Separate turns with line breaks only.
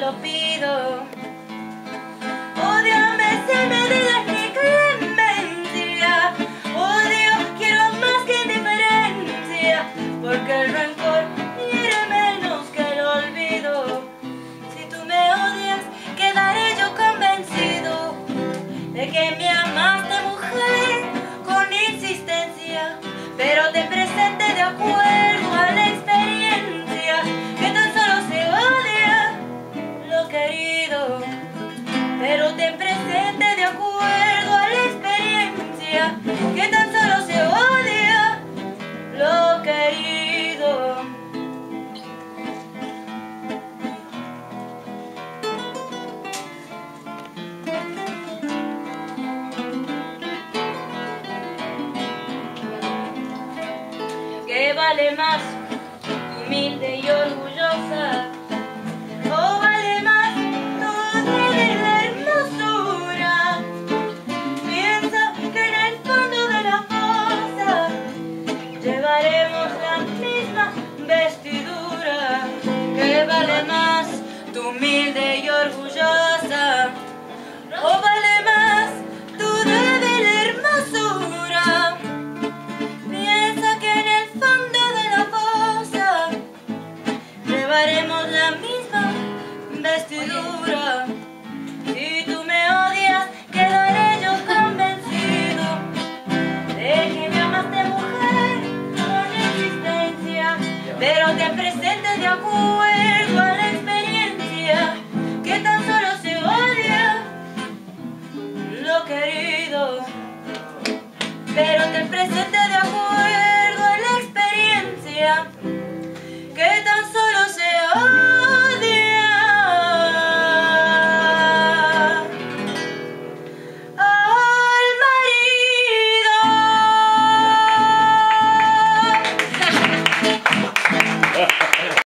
lo pido. Oh Dios, me digas mi clemencia. Oh Dios, quiero más que indiferencia, porque el rencor hiere menos que el olvido. Si tú me odias, quedaré yo convencido de que me amaste, mujer, con insistencia, pero ten presente de acuerdo a la experiencia que tan solo se odia lo querido. Pero ten presente de acuerdo a la experiencia que tan solo se odia lo querido. ¿Qué vale más, humilde y orgullosa? ¿O vale más tu débil hermosura? Piensa que en el fondo de la fosa llevaremos la misma vestidura. ¿Qué vale más, tu humilde y orgullosa? ¿O vale más tu débil hermosura? Piensa que en el fondo de la fosa llevaremos la misma vestidura.